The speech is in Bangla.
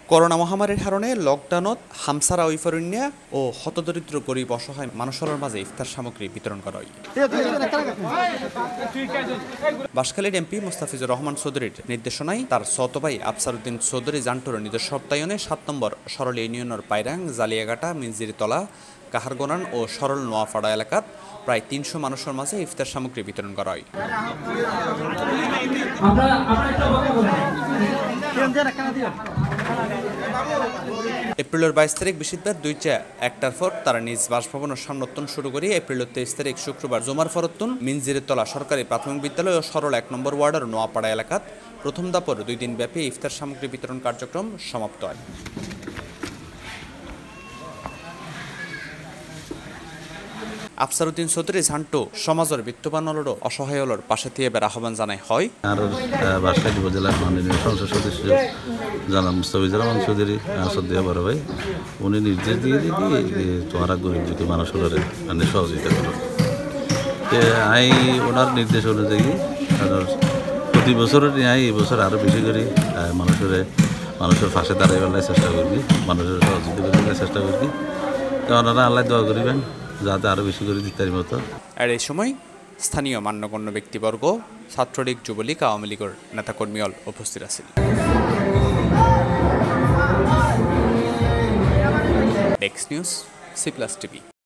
করোনা মহামারীর কারণে লকডাউনত হামসারা ঐফরণ্যা ও হতদরিদ্র গরিব অসহায় মানুষের মাঝে ইফতার সামগ্রী বিতরণ করা হয়। বাঁশখালীর এমপি মুস্তাফিজুর রহমান চৌধুরীর নির্দেশনায় তার ছোট ভাই আফসার উদ্দিন চৌধুরী জান্টুর নিজস্ব সত্তায়নে ৭ নম্বর সরল ইউনিয়নের পায়রাং জালিয়াঘাটা মিনজিরতলা কাহারগোনান ও সরল নোয়াপাড়া এলাকাত প্রায় ৩০০ মানুষের মাঝে ইফতার সামগ্রী বিতরণ করা হয়। এপ্রিলের ২২ তারিখ বৃহস্পতিবার ২টা পর তারা নিজ বাসভবনের সন্নতন শুরু করে এপ্রিলের ২৩ তারিখ শুক্রবার জমার ফরতুন মিনজিরতলা সরকারি প্রাথমিক বিদ্যালয় ও সরল ১ নম্বর ওয়ার্ডের নোয়াপাড়া এলাকাত প্রথম দাপর ২ দিন ব্যাপী ইফতার সামগ্রী বিতরণ কার্যক্রম সমাপ্ত হয়। আফসার উদ্দিন চৌধুরী ঝান্টু সমাজের বিত্তবানলর অসহায়লর পাশে থেকে বের আহ্বান জানাই হয়। আর বাঁশখালী উপজেলার মাননীয় সংসদ সদস্য জানাব মুস্তাফিজুর রহমান চৌধুরী সদ্যা বড় ভাই উনি নির্দেশ দিয়ে তোমরা গরিব দুঃখী মানুষের মানে সহযোগিতা করো। আই ওনার নির্দেশ অনুযায়ী প্রতি বছরের আই এই বছর আরও বেশি করে মানুষের পাশে দাঁড়াইবার চেষ্টা করবি, মানুষের সহযোগিতা করবার চেষ্টা করবি। ওনারা আল্লাহ দোয়া করিবেন যাতে আরও বেশি করে দিতে মতো। আর এই সময় স্থানীয় মান্যগণ্য ব্যক্তিবর্গ, ছাত্রলীগ, যুবলীগ, আওয়ামী লীগের নেতাকর্মীল উপস্থিত আছেন। Desk news, C+ TV।